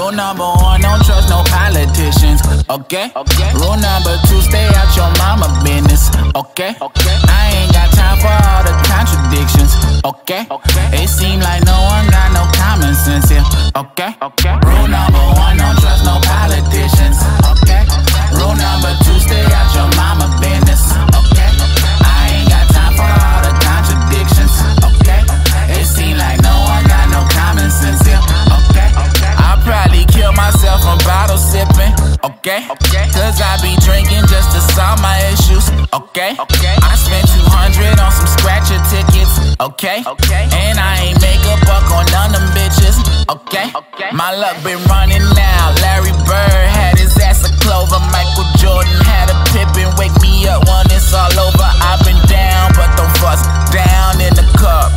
Rule number one, don't trust no politicians. Okay? Rule number two, stay out your mama business. Okay? I ain't got time for all the contradictions. Okay? It seem like no one got no common sense here. Okay? Rule number one, don't trust no politicians. Okay? Rule number two, stay out your mama business. Okay? I ain't got time for all the contradictions. Okay? It seem like no one got no common sense here. Okay? I'll probably kill myself from bottle sipping. Okay? Cause I be drinking just to solve my issues. Okay? I spent 200 on some scratcher tickets. Okay? And I ain't make a buck on none of them bitches. Okay? My luck been running now. Larry Bird had his ass a clover. Michael Jordan had a Pippen. Wake me up when it's all over. I've been down, but don't fuss. Down in the cup.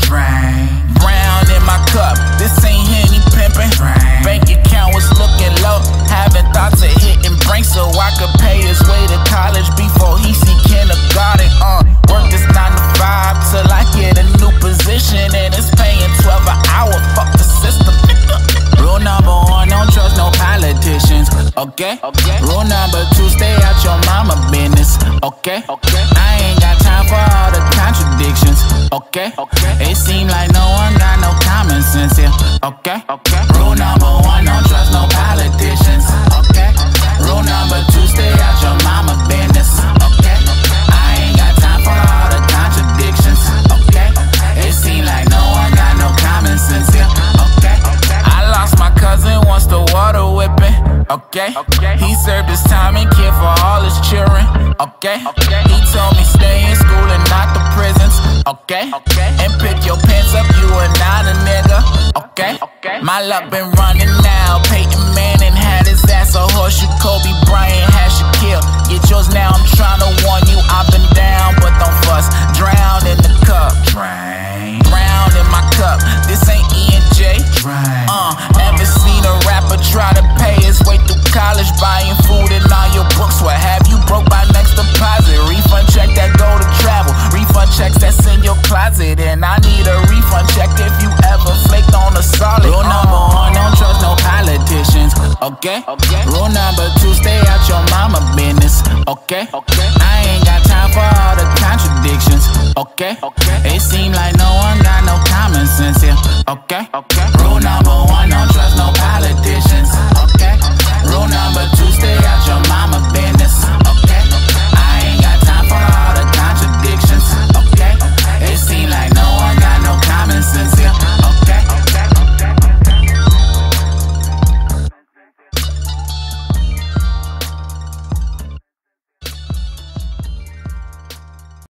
Brown in my cup. This ain't Henny pimpin'. Bank account was looking low. Having thoughts of hitting brink so I could pay his way to college before he see kindergarten. Work this 9 to 5 till I get a new position and it's paying 12 an hour. Fuck the system. Rule number one, don't trust no politicians. Okay? Rule number two, stay out your mama business. Okay? I ain't got time for all the contradictions. Okay? It seem like no one got no common sense here. Okay? Rule number one, don't trust no politicians. Okay? Rule number two, stay out your mama business. Okay? I ain't got time for all the contradictions. Okay? It seem like no one got no common sense here. Okay? I lost my cousin once the water whipping. Okay? He served his time and cared for all his children. Okay? He told me stay in school and not the prisons. Okay? And pick your pants up, you are not a nigga. Okay? My luck been running now. Peyton Manning had his ass a horseshoe. Kobe Bryant had Shaquille. Get yours now, I'm tryna warn you. I've been down, but don't fuss. Drown in the cup. Drown in my cup. This ain't E&J. Ever seen a rapper try to pay his way through college, buying food and all your books? What have you broke by next deposit? Refund check that go to travel. Refund checks that's in your closet. And I need a refund check if you ever flaked on a solid. Rule number one, don't trust no politicians. Okay? Rule number two, stay out your mama business. Okay? I ain't got time for all the contradictions. Okay? It seem like no one got no common sense here. Okay? Rule number one, don't trust no politicians. Okay?